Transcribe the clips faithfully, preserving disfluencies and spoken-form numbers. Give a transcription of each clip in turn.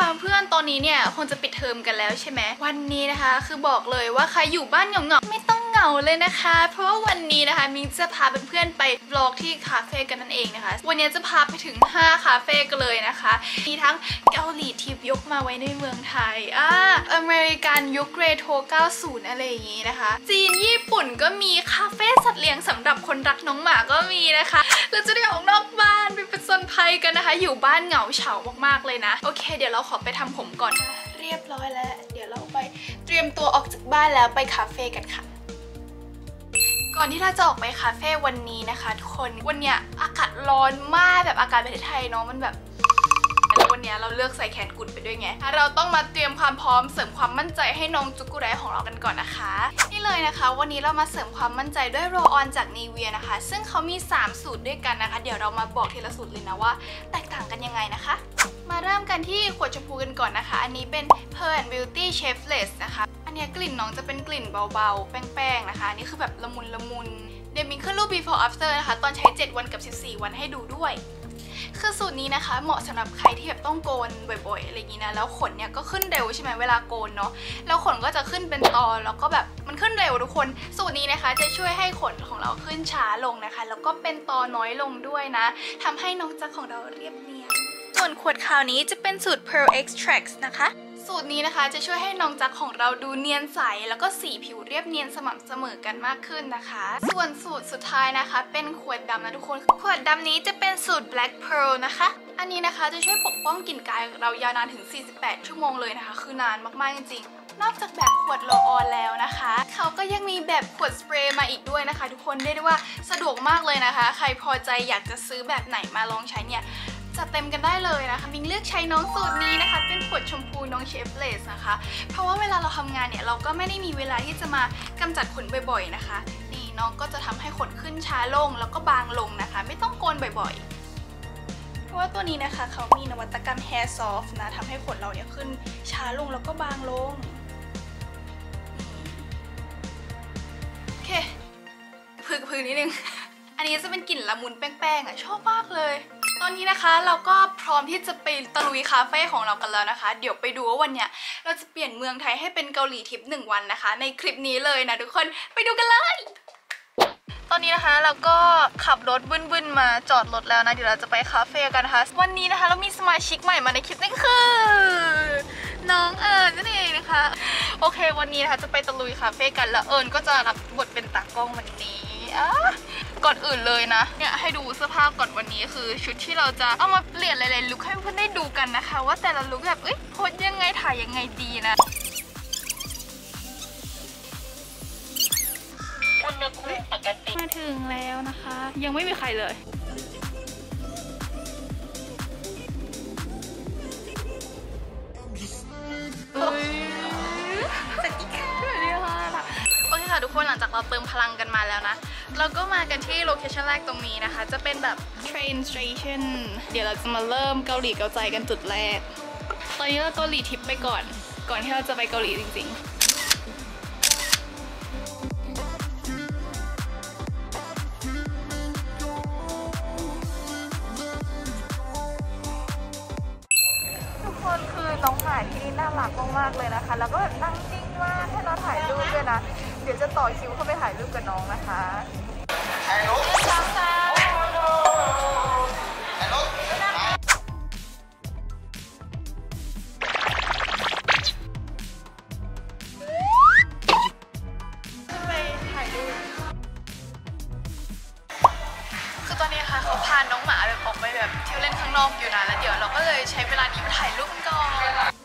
ค่ะเพื่อนตอนนี้เนี่ยคงจะปิดเทอมกันแล้วใช่ไหมวันนี้นะคะคือบอกเลยว่าใครอยู่บ้านเหงาๆไม่ต้องเหงาเลยนะคะเพราะว่าวันนี้นะคะมิงจะพาเพื่อนๆไปบล็อกที่คาเฟ่กันนั่นเองนะคะวันนี้จะพาไปถึงห้าคาเฟ่กันเลยนะคะมีทั้งเกาหลีทิปยกมาไว้ในเมืองไทยอ่าอเมริกันยุคเรโทรเก้าสิบอะไรอย่างนี้นะคะจีนญี่ปุ่นก็มีคาเฟ่สัตว์เลี้ยงสำหรับคนรักน้องหมาก็มีนะคะเราจะได้ออกนอกบ้านไปผจญภัยกันนะคะอยู่บ้านเหงาเฉามากๆเลยนะโอเคเดี๋ยวเราขอไปทำผมก่อนเรียบร้อยแล้วเดี๋ยวเราไปเตรียมตัวออกจากบ้านแล้วไปคาเฟ่กันค่ะก่อนที่เราจะออกไปคาเฟ่วันนี้นะคะทุกคนวันเนี้ยอากาศร้อนมากแบบอากาศประเทศไทยเนาะมันแบบแล้ววันนี้เราเลือกใส่แขนกุดไปด้วยไงเราต้องมาเตรียมความพร้อมเสริมความมั่นใจให้น้องจุกุไรของเรากันก่อนนะคะนี่เลยนะคะวันนี้เรามาเสริมความมั่นใจด้วยโรลออนจากนีเวียนะคะซึ่งเขามีสามสูตรด้วยกันนะคะเดี๋ยวเรามาบอกทีละสูตรเลยนะว่าแตกต่างกันยังไงนะคะมาเริ่มกันที่ขวดชมพูกันก่อนนะคะอันนี้เป็น Pearl and Beauty Shapeless นะคะอันนี้กลิ่นน้องจะเป็นกลิ่นเบาๆแป้งๆนะคะอันนี้คือแบบละมุนละมุนเดี๋ยวมินขึ้นรูป before after นะคะตอนใช้เจ็ดวันกับสิบสี่วันให้ดูด้วยคือสูตรนี้นะคะเหมาะสำหรับใครที่แบบต้องโกนบ่อยๆอะไรอย่างนี้นะแล้วขนเนี่ยก็ขึ้นเร็วใช่ไหมเวลาโกนเนาะแล้วขนก็จะขึ้นเป็นตอแล้วก็แบบมันขึ้นเร็วทุกคนสูตรนี้นะคะจะช่วยให้ขนของเราขึ้นช้าลงนะคะแล้วก็เป็นตอน้อยลงด้วยนะทำให้น้องจักของเราเรียบเนียนส่วนขวดขาวนี้จะเป็นสูตร Pearl Extracts นะคะสูตรนี้นะคะจะช่วยให้น้องจักของเราดูเนียนใสแล้วก็สีผิวเรียบเนียนสม่ำเสมอกันมากขึ้นนะคะส่วนสูตรสุดท้ายนะคะเป็นขวดดำนะทุกคนขวดดำนี้จะเป็นสูตร Black Pearl นะคะอันนี้นะคะจะช่วยปกป้องกลิ่นกายเรายาวนานถึงสี่สิบแปดชั่วโมงเลยนะคะคือนานมากๆจริงๆนอกจากแบบขวดโรลออนแล้วนะคะเขาก็ยังมีแบบขวดสเปรย์มาอีกด้วยนะคะทุกคนเรียกได้ว่าสะดวกมากเลยนะคะใครพอใจอยากจะซื้อแบบไหนมาลองใช้เนี่ยจัดเต็มกันได้เลยนะคะมิงเลือกใช้น้องสูตรนี้นะคะเป็นขวดชมพูน้องเชฟเลสนะคะเพราะว่าเวลาเราทำงานเนี่ยเราก็ไม่ได้มีเวลาที่จะมากำจัดขนบ่อยๆนะคะนี่น้องก็จะทำให้ขนขึ้นช้าลงแล้วก็บางลงนะคะไม่ต้องโกนบ่อยๆเพราะว่าตัวนี้นะคะเขามีนวัตกรรม Hair Soft นะทำให้ขนเราเนี่ยขึ้นช้าลงแล้วก็บางลงโอเคพึกๆนิดนึงอันนี้จะเป็นกลิ่นละมุนแป้งๆอ่ะชอบมากเลยตอนนี้นะคะเราก็พร้อมที่จะไปตะลุยคาเฟ่ของเรากันแล้วนะคะเดี๋ยวไปดูว่าวันเนี้ยเราจะเปลี่ยนเมืองไทยให้เป็นเกาหลีทิปหนึ่งวันนะคะในคลิปนี้เลยนะทุกคนไปดูกันเลยตอนนี้นะคะเราก็ขับรถบึ้นๆมาจอดรถแล้วนะเดี๋ยวเราจะไปคาเฟ่กันนะคะวันนี้นะคะเรามีสมาชิกใหม่มาในคลิปนี้คือน้องเอิญนั่นเองนะคะโอเควันนี้นะคะจะไปตะลุยคาเฟ่กันแล้วเอิญก็จะรับบทเป็นตากล้องวันนี้ก่อนอื่นเลยนะเนี่ยให้ดูเสื้อผ้าก่อนวันนี้คือชุดที่เราจะเอามาเปลี่ยนหลายๆลุคให้เพื่อนได้ดูกันนะคะว่าแต่ละลุคแบบเอ้ยโพสยังไงถ่ายยังไงดีนะอุณหภูมิปกติมาถึงแล้วนะคะยังไม่มีใครเลยสติกเกอร์เรียกว่าโอเคค่ะทุกคนหลังจากเราเติมพลังกันมาแล้วนะเราก็มากันที่โลเคชั่นแรกตรงนี้นะคะจะเป็นแบบ train station เดี๋ยวเราจะมาเริ่มเกาหลีเกาใจกันจุดแรกตอนนี้เราเกาหลีทิปไปก่อนก่อนที่เราจะไปเกาหลีจริงๆทุกคนคือน้องหมาที่นี่น่ารักมากๆเลยนะคะแล้วก็นั่งนิ่งมากให้เราถ่ายรูปด้วยนะเดี๋ยวจะต่อคิวเข้าไปถ่ายรูปกับน้องนะคะฮัลโหลคือตอนนี้ค่ะเขาพาน้องหมาแบบออกไปแบบเที่ยวเล่นข้างนอกอยู่นะแล้วเดี๋ยวเราก็เลยใช้เวลานี้มาถ่ายรูปกันก่อน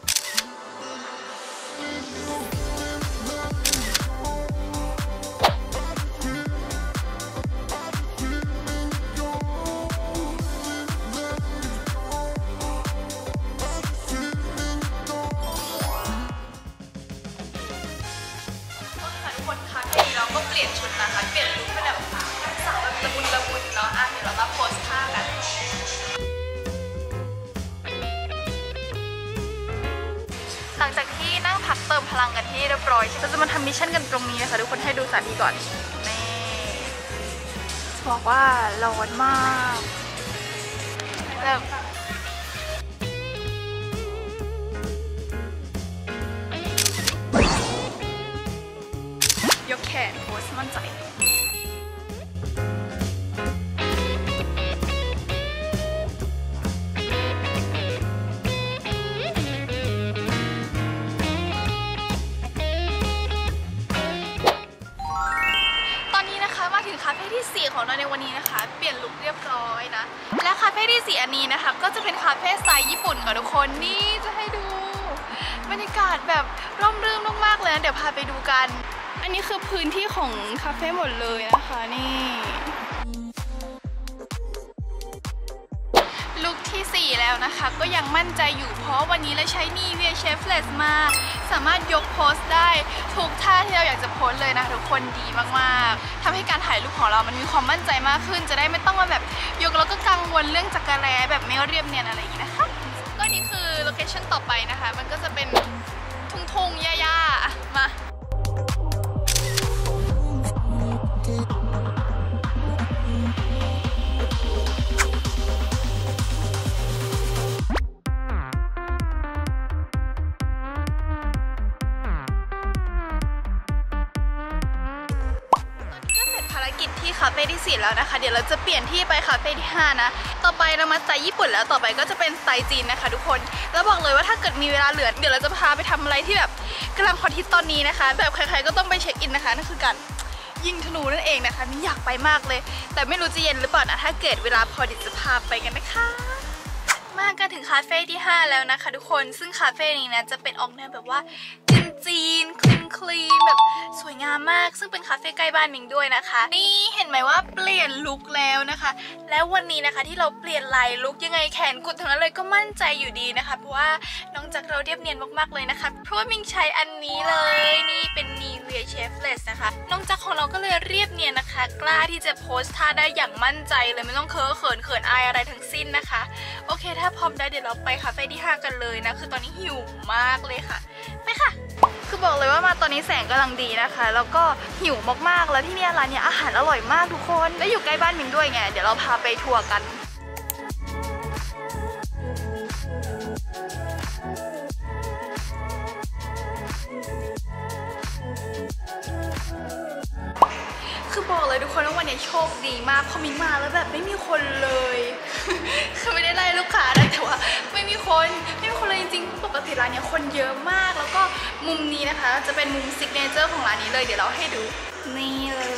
เปลี่ยนชุดนะคะเปลี่ยนลุคเป็นแบบสาวแบบละมุนละมุนเนาะอ่ะเดี๋ยวเรามาโพสท่ากันหลังจากที่นั่งพักเติมพลังกันที่เรียบร้อยเราจะมาทำมิชชั่นกันตรงนี้นะคะทุกคนให้ดูสถานที่ก่อนนี่บอกว่าร้อนมากแบบนโพสมั่นใจคาเฟ่ที่สี่ของเราในวันนี้นะคะเปลี่ยนลุคเรียบร้อยนะและคาเฟ่ที่สี่อันนี้นะคะก็จะเป็นคาเฟ่สไตล์ญี่ปุ่นค่ะทุกคนนี่จะให้ดูบรรยากาศแบบร่มรื่นมากๆเลยนะเดี๋ยวพาไปดูกันอันนี้คือพื้นที่ของคาเฟ่หมดเลยนะคะนี่ลุคที่สี่แล้วนะคะก็ยังมั่นใจอยู่เพราะวันนี้เราใช้นีเวียเชฟเลสมาสามารถยกโพสได้ทุกท่าที่เราอยากจะโพสเลยนะทุกคนดีมากๆทำให้การถ่ายรูปของเรามันมีความมั่นใจมากขึ้นจะได้ไม่ต้องมาแบบยกแล้วก็กังวลเรื่องจักรแร้แบบไม่เรียบเนียนอะไรอย่างนี้นะคะก็นี่คือโลเคชั่นต่อไปนะคะมันก็จะเป็นทุ่งๆหญ้าๆมาที่คาเฟ่ที่สี่แล้วนะคะเดี๋ยวเราจะเปลี่ยนที่ไปคาเฟ่ที่ห้านะต่อไปเรามาสไตล์ญี่ปุ่นแล้วต่อไปก็จะเป็นสไตล์จีนนะคะทุกคนแล้วบอกเลยว่าถ้าเกิดมีเวลาเหลือเดี๋ยวเราจะพาไปทำอะไรที่แบบกำลังฮอตฮิตตอนนี้นะคะแบบใครๆก็ต้องไปเช็คอินนะคะนั่นคือการยิงธนูนั่นเองนะคะนี่อยากไปมากเลยแต่ไม่รู้จะเย็นหรือเปล่านะถ้าเกิดเวลาพอดิจะพาไปกันนะคะมากันถึงคาเฟ่ที่ห้าแล้วนะคะทุกคนซึ่งคาเฟ่นี้นะจะเป็นออกแนวแบบว่าจีนคลีนคลีนแบบสวยงามมากซึ่งเป็นคาเฟ่ใกล้บ้านมิงด้วยนะคะนี่เห็นไหมว่าเปลี่ยนลุคแล้วนะคะแล้ววันนี้นะคะที่เราเปลี่ยนลายลุคยังไงแขนกุดทั้งนั้นเลยก็มั่นใจอยู่ดีนะคะเพราะว่าน้องจักเราเรียบเนียนมากๆเลยนะคะเพราะว่ามิงใช้อันนี้เลยนี่เป็นนีเวียเชฟเลสนะคะน้องจักของเราก็เลยเรียบเนียนนะคะกล้าที่จะโพสท่าได้อย่างมั่นใจเลยไม่ต้องเค้อเขินเขินอายอะไรทั้งสิ้นนะคะโอเคถ้าพร้อมได้เดี๋ยวเราไปคาเฟ่ที่ห้ากันเลยนะคือตอนนี้หิวมากเลยค่ะไปค่ะคือบอกเลยว่ามาตอนนี้แสงกำลังดีนะคะแล้วก็หิวมากๆแล้วที่นี่ร้านนี้อาหารอร่อยมากทุกคนและอยู่ใกล้บ้านมิงด้วยไงเดี๋ยวเราพาไปทัวร์กันคือบอกเลยทุกคนว่าวันนี้โชคดีมากพอมิงมาแล้วแบบไม่มีคนเลยคือไม่ได้ไล่ลูกค้านะแต่ว่าไม่มีคนไม่มีคนเลยจริงๆปกติร้านนี้คนเยอะมากแล้วก็มุมนี้นะคะจะเป็นมุมซิกเนเจอร์ของร้านนี้เลยเดี๋ยวเราให้ดูนี่เลย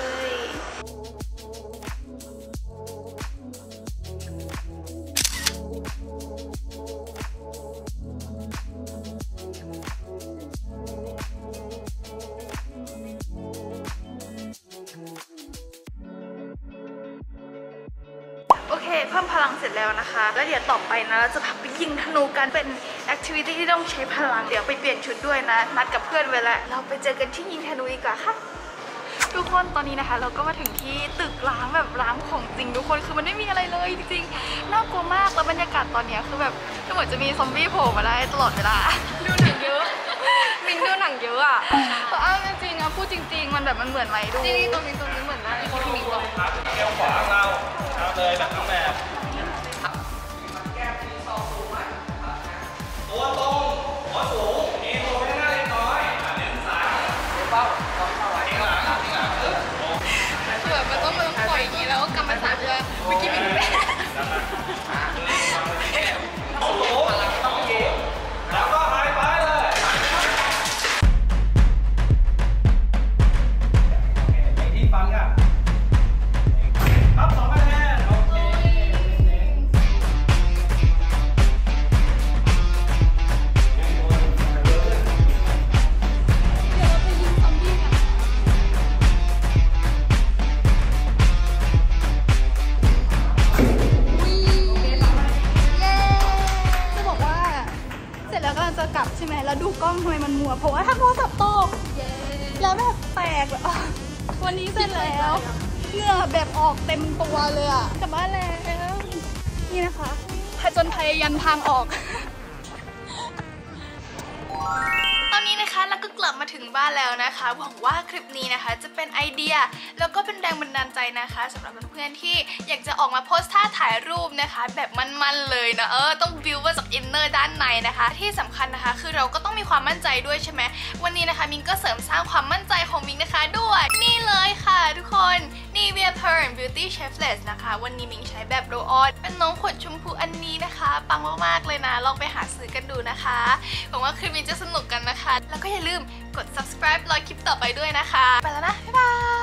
โอเคเพิ่มพลังเสร็จแล้วนะคะแล้วเดี๋ยวต่อไปนะเราจะพาไปยิงธนูกันเป็นแอคทิวิตี้ที่ต้องใช้พลังเดี๋ยวไปเปลี่ยนชุดด้วยนะนัดกับเพื่อนไว้แล้วเราไปเจอกันที่ยิงธนูดีกว่าค่ะทุกคนตอนนี้นะคะเราก็มาถึงที่ตึกร้างแบบร้างของจริงทุกคนคือมันไม่มีอะไรเลยจริงๆน่ากลัวมากแล้วบรรยากาศตอนนี้คือแบบเหมือนจะมีซอมบี้โผล่มาได้ตลอดเวลาดูหนังเยอะมินดูหนังเยอะอ่ะเอาจริงๆอะพูดจริงๆมันแบบมันเหมือนไหมดูจริงๆตรงนี้ตรงนี้เหมือนนะที่มิงบอกเอวขวาเราเอาเลยแบบทั้งแบบตัวตรงหัวสูงเอ็นตัวไปหน้าเล็กน้อยเน้นซ้ายเป้าต้องเข้าไว้ข้างหลังข้างหลังเออเผื่อมันต้องมันต้องปล่อยอย่างนี้แล้วกำมันสามเลยเมื่อกี้มิงแม่โอ้โหต้องเก็บแล้วก็หายไปเลยที่ฟังอ่ะครับสองคะแนนโอเคจะกลับใช่ไหมแล้วดูกล้องทำไมมันมัวเพราะว่าถ้าโทรศัพท์ตกแล้วแบบแตกแบบวันนี้เสร็จแล้วเหงื่อแบบออกเต็มตัวเลยอ่ะกลับบ้านแล้วนี่นะคะผจญภัยยันทางออกตอนนี้นะคะเราก็กลับมาถึงบ้านแล้วนะคะหวังว่าคลิปนี้นะคะจะเป็นไอเดียแล้วก็เป็นแรงบันดาลใจนะคะสำหรับเพื่อนๆที่อยากจะออกมาโพสท่าถ่ายรูปนะคะแบบมันๆเลยนะเออต้องบิวว่าจากอินเนอร์ด้านในนะคะที่สำคัญนะคะคือเราก็ต้องมีความมั่นใจด้วยใช่ไหมวันนี้นะคะมิงก็เสริมสร้างความมั่นใจของมิงนะคะด้วยนี่เลยค่ะทุกคนนี่ Nivea Pearl Beauty Shapeless นะคะวันนี้มิงใช้แบบโรลออนเป็นน้องขวดชมพูอันนี้นะคะปังมากๆเลยนะลองไปหาซื้อกันดูนะคะหวังว่าคลิปนี้จะสนุกกันนะคะแล้วก็อย่าลืมกด subscribe รอคลิปต่อไปด้วยนะคะไปแล้วนะบ๊ายบาย